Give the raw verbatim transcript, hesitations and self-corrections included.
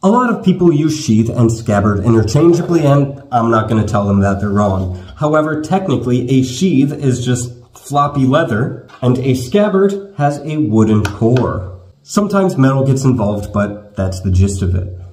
A lot of people use sheath and scabbard interchangeably, and I'm not going to tell them that they're wrong. However, technically, a sheath is just floppy leather, and a scabbard has a wooden core. Sometimes metal gets involved, but that's the gist of it.